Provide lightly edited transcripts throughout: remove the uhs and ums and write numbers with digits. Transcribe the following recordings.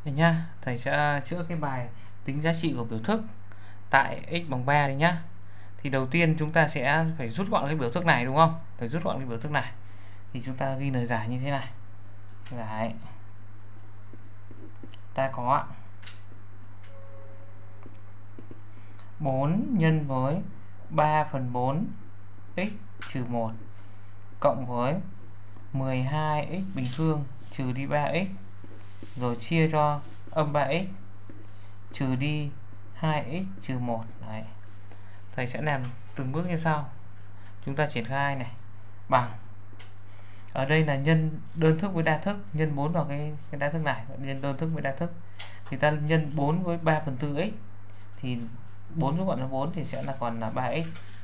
Đây nhá, thầy sẽ chữa cái bài tính giá trị của biểu thức tại x bằng 3 đấy nhá. Thì đầu tiên chúng ta sẽ phải rút gọn cái biểu thức này đúng không? Phải rút gọn cái biểu thức này. Thì chúng ta ghi lời giải như thế này. Giải ta có 4 nhân với 3/4 x trừ 1 cộng với 12x bình phương trừ đi 3x rồi chia cho âm 3x trừ đi 2x trừ 1. Đấy. Thầy sẽ làm từng bước như sau. Chúng ta triển khai này. Bằng. Ở đây là nhân đơn thức với đa thức, nhân 4 vào cái đa thức này, nhân đơn thức với đa thức. Thì ta nhân 4 với 3/4x thì 4 rút gọn là 4 thì sẽ là còn là 3x.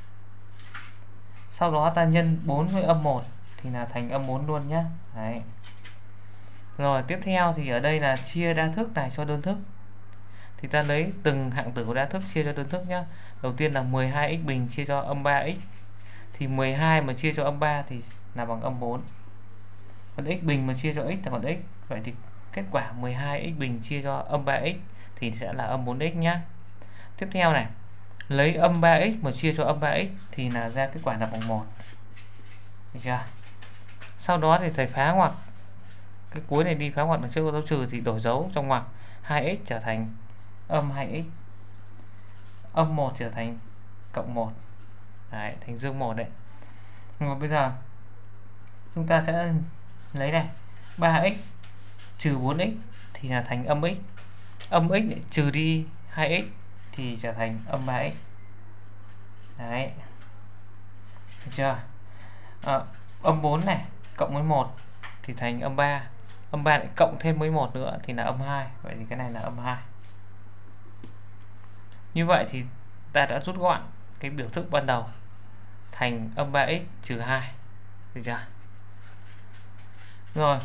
Sau đó ta nhân 4 với âm 1 thì là thành âm 4 luôn nhé. Đấy. Rồi tiếp theo thì ở đây là chia đa thức này cho đơn thức. Thì ta lấy từng hạng tử của đa thức chia cho đơn thức nhé. Đầu tiên là 12x bình chia cho âm 3x. Thì 12 mà chia cho âm 3 thì là bằng âm 4. Còn x bình mà chia cho x là còn x. Vậy thì kết quả 12x bình chia cho âm 3x thì sẽ là âm 4x nhé. Tiếp theo này, lấy âm 3x mà chia cho âm 3x thì là ra kết quả là bằng 1. Được chưa? Sau đó thì thầy phá ngoặc cái cuối này đi, phá ngoặc đằng trước có dấu trừ thì đổi dấu trong ngoặc, 2x trở thành âm 2x, âm 1 trở thành cộng 1. Đấy, thành dương 1 đấy. Rồi bây giờ chúng ta sẽ lấy này, 3x trừ 4x thì là thành âm x. Âm x để trừ đi 2x thì trở thành âm 3x. Đấy. Được chưa? Âm 4 này cộng với 1 thì thành âm 3. Âm 3 lại cộng thêm với 1 nữa thì là âm 2. Vậy thì cái này là âm 2. Như vậy thì ta đã rút gọn cái biểu thức ban đầu thành âm 3x trừ 2. Được chưa? Rồi.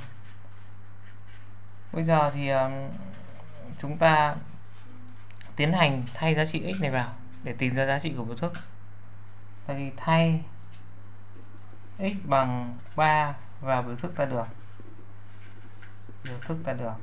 Bây giờ thì chúng ta tiến hành thay giá trị x này vào để tìm ra giá trị của biểu thức. Thì thay x bằng 3 vào biểu thức ta được. Biểu thức ta được.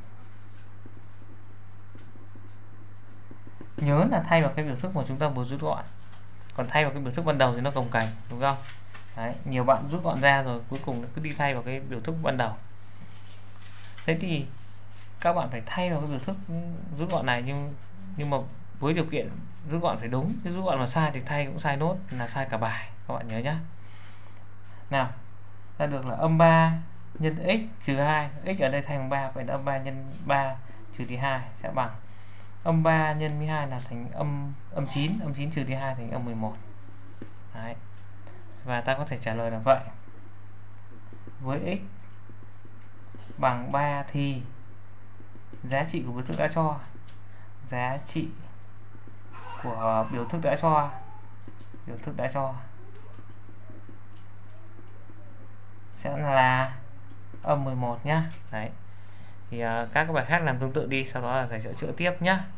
Nhớ là thay vào cái biểu thức mà chúng ta vừa rút gọn. Còn thay vào cái biểu thức ban đầu thì nó cồng kềnh, đúng không? Đấy, nhiều bạn rút gọn ra rồi cuối cùng cứ đi thay vào cái biểu thức ban đầu. Thế thì các bạn phải thay vào cái biểu thức rút gọn này, nhưng mà với điều kiện rút gọn phải đúng, chứ rút gọn mà sai thì thay cũng sai nốt, là sai cả bài, các bạn nhớ nhé. Nào, ta được là âm 3 nhân x trừ 2, x ở đây thay bằng 3, vậy là âm 3 nhân 3 trừ đi 2 sẽ bằng âm 3 nhân 12 là thành âm 9, âm 9 trừ đi 2 thành âm 11. Đấy. Và ta có thể trả lời là vậy. Với x bằng 3 thì giá trị của biểu thức đã cho, giá trị của biểu thức đã cho sẽ là âm 11 nhá. Đấy. Thì các bài khác làm tương tự đi, sau đó là thầy sẽ chữa tiếp nhá.